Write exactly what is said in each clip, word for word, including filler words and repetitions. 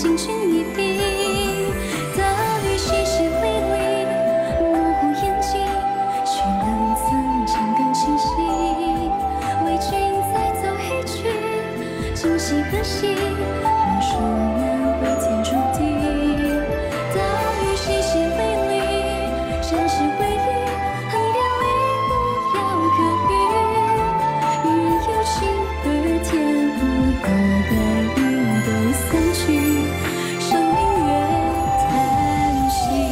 轻轻一笔，大雨淅淅沥沥，模糊眼睛，许能曾经更清晰。为君再走一曲，今夕何夕？莫说难为天注定。大雨淅淅沥沥，山石回忆，恨别离不要可遇。一人有情而天无有白云都散去，生命越叹息。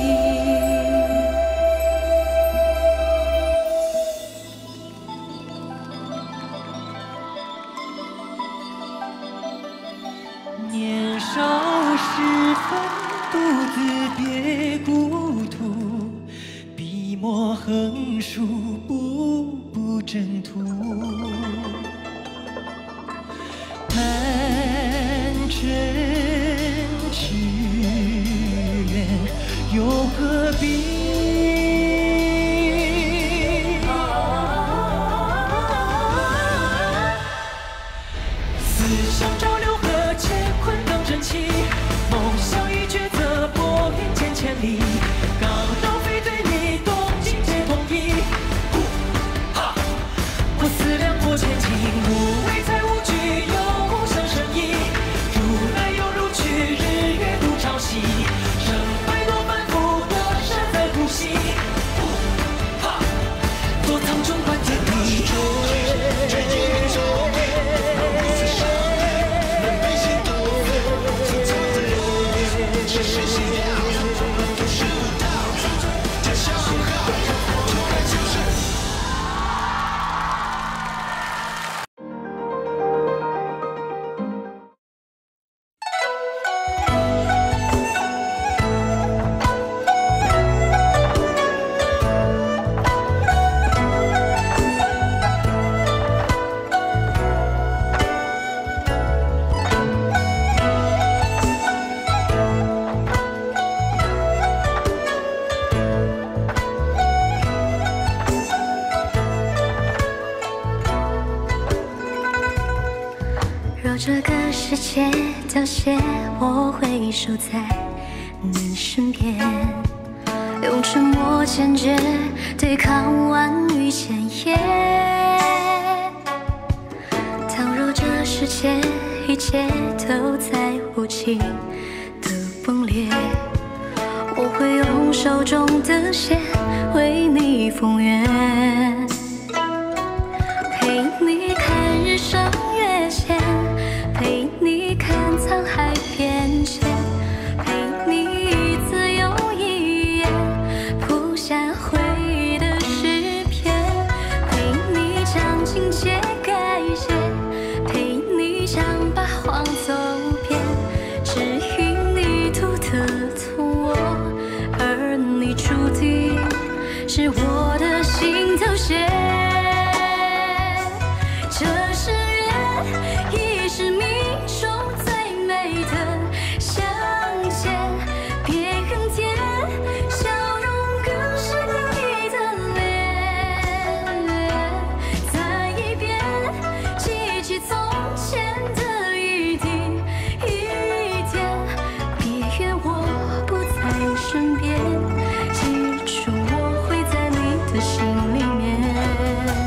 年少时分，独自别故土，笔墨横书，步步征途。贪嗔痴怨又何必？思想潮流和乾坤更争气，梦想与抉择拨云间千里。刚柔非对立，动静皆同意。呼哈，不思量过前进，无为才无惧，有无相生意。如来又如去，日月独朝夕。生百多反复的山在呼吸。呼哈，躲藏中观天地。这是信仰，都是舞蹈，这像信号，就该就是。 若这个世界凋谢，我会守在你身边，用沉默坚决对抗万语千言。倘若这世界一切都在无情的崩裂，我会用手中的线为你封约，陪你看日升月陷，陪你看沧海变迁，陪你一字又一眼谱下回忆的诗篇，陪你将情节改写，陪你将八荒走遍，只因你独特从我，而你注定是我的心头血。这是缘，亦是命中最美的相见。别怨天，笑容更是你的脸。再一遍，记起从前的一滴一点。别怨我不在身边，记住我会在你的心里面。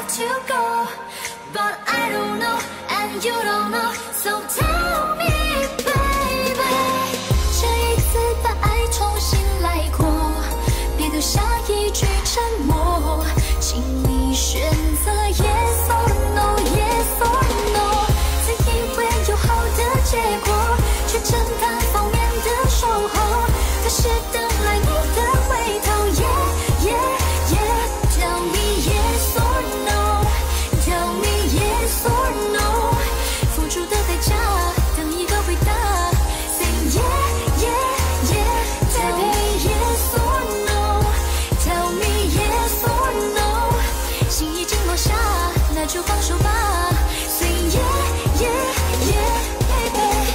have to go, but I don't know and you don't know, so tell me baby。 这一次把爱重新来过，别留下一句沉默，请你选择 yes or no yes or no。 自以为有好的结果，却正单方面的守候，可是等来你的回头 yeah yeah yeah。 Tell me yes or no Tell me yes or no， 付出的代价等一个回答 Say yeah yeah yeah。 Tell me yes or no Tell me yes or no， 心已经落下，那就放手吧 Say yeah yeah yeah baby。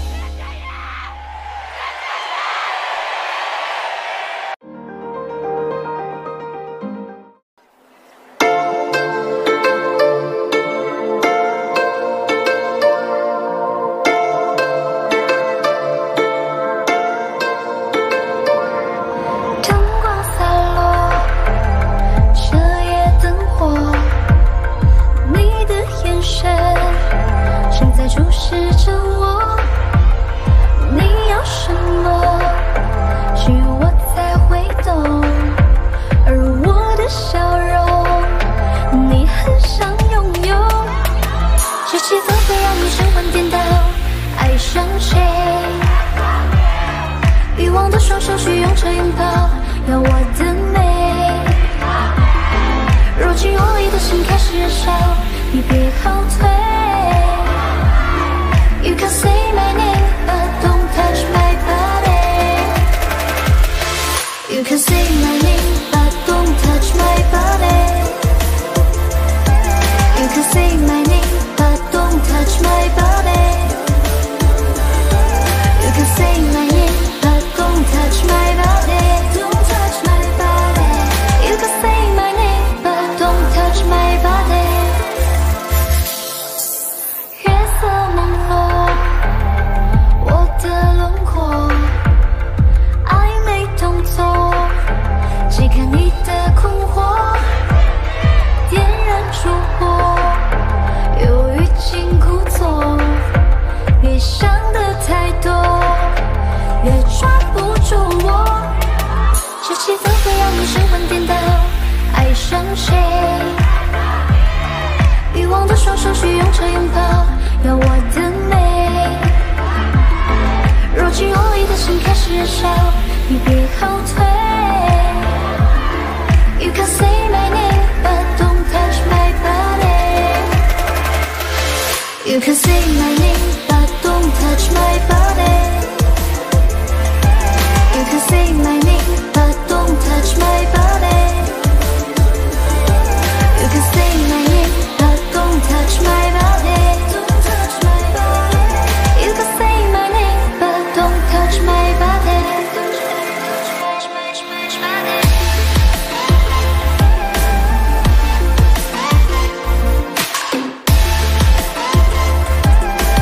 灯光洒落，彻夜灯火，你的眼神正在注视着我。你要什么，只有我才会懂，而我的笑容，你很想拥有。这气氛会让你神魂颠倒，爱上谁？欲望的双手去拥着拥抱，要我的美。若即若离的心开始燃烧，你别后退。You can say my name, but don't touch my body. You can say my name, but don't touch my body. You can say my name, but don't touch my body. You can say my name.Don't touch my body, don't touch my body. You can say my name, but don't touch my body. 月色朦胧，我的轮廓，暧昧动作，解开你的困惑，点燃烛火，忧郁经故作，别想的太多，越抓不住我。这气氛会让你神魂颠倒，爱上谁？欲望的双手去拥着拥抱，要我的美。若即若离的心开始燃烧，你别后退。You can say my name, but don't touch my body. You can say my name, but don't touch my body.You can say my name, but don't touch my body. You can say my name, but don't touch my body. Don't touch my body. You can say my name, but don't touch my body. Touch my, touch my, touch my body. 《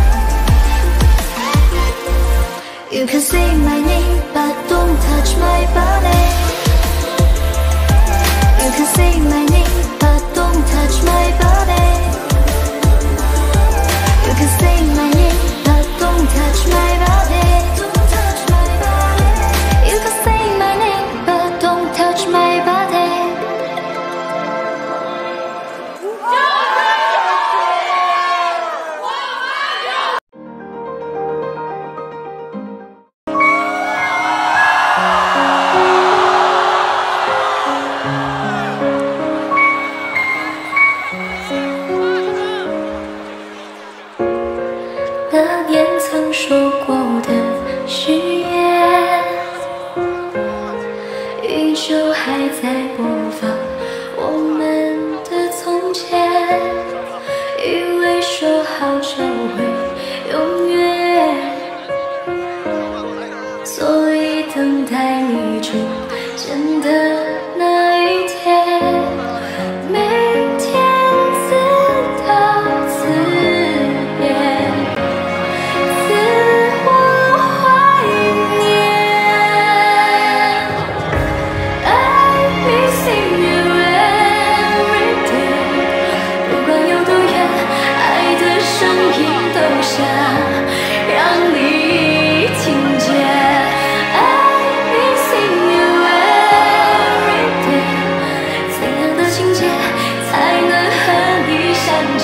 下，让你听见。I missing you every day， 怎样的情节才能和你相见？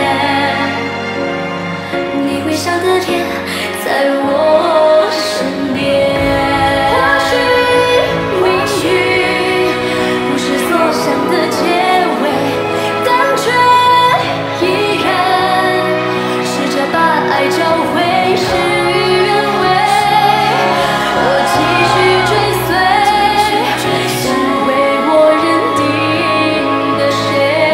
你微笑的脸在我身边。或许命运不是所想的结尾，但却依然试着把爱找回，事与愿违。我继续追随，只为我认定的谁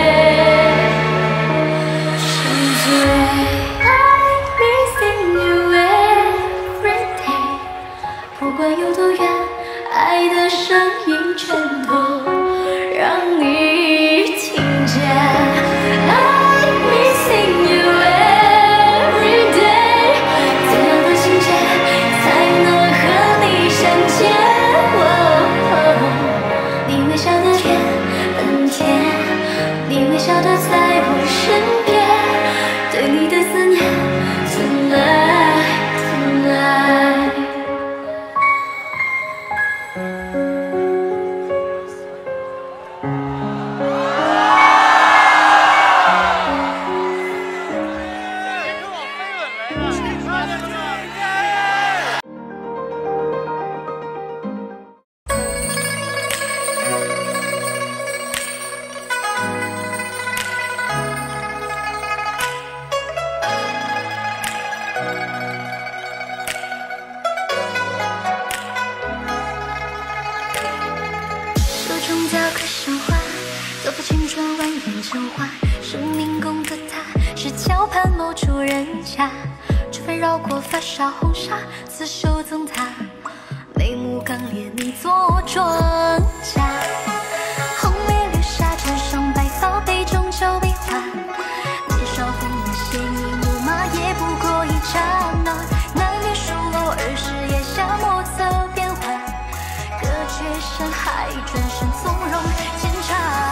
沉醉。I missing you every day， 不管有多远，爱的声音全都让你听见。I missing you every day， 怎样的情节才能和你相见？哦哦，你微笑的脸很甜，你微笑的在我身边，对你的思念 tonight tonight。手中雕刻神话，走过青春蜿蜒成花。生命宫的他，是桥畔某处人家。除非绕过发梢红纱，刺绣赠他，眉目刚烈，你做庄稼。红梅留下枕上白发，杯中酒悲欢。年少风雅鲜衣怒马，也不过一刹那。难免疏漏儿时夜下莫测变幻。隔绝山海，转身从容检查。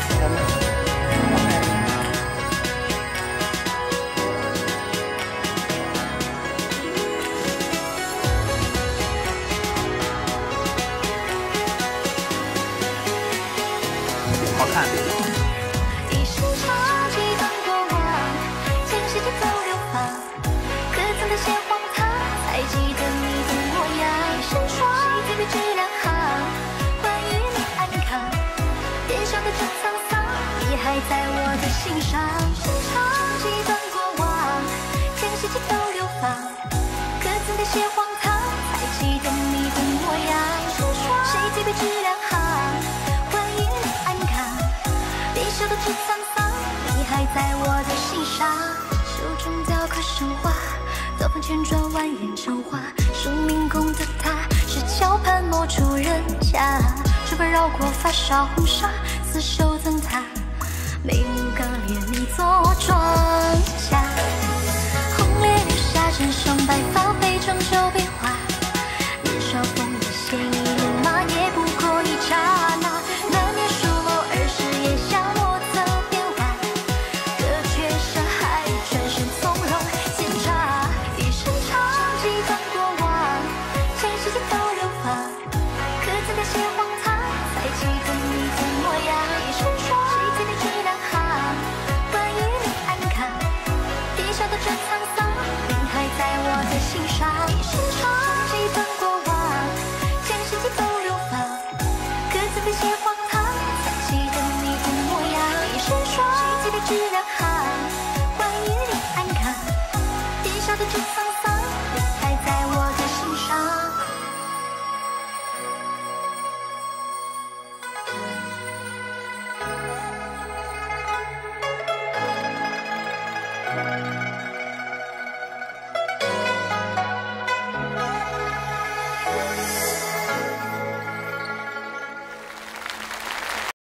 好看。 一声唱，几段过往，前世节奏流放，可曾的些荒唐，才记得你的模样。一身霜，谁最被质两行，关于你安康，脸上的这沧桑，你还在我的心上。一声唱，几段过往，前世节奏流放，可曾的些荒唐，才记得你的模样。一身霜，谁最被质两行，关于你安康，脸上的这沧桑，你还在我的心上。手中雕刻神话，早风千转蜿蜒成花。生命宫的他，是桥畔某处人家。指纹绕过发梢红纱，刺绣赠他，眉目刚烈，你做庄稼。红莲留下枕上白发，杯中酒悲欢。年少风雅鲜衣怒马，也不过一刹那。难免疏漏儿时夜下莫测变幻。隔绝山海，转身从容检查。一声唱，几段过往，前世节奏流放，可曾的些荒唐，才记得你的模样。一声说，谁最被质两行，关于你安康，地上的这沧桑，你还在我的心上。一声唱，几段过往，前世节奏流放，可曾的些荒唐，才记得你的模样。一声说，谁最被质两行，关于你安康，地上的这沧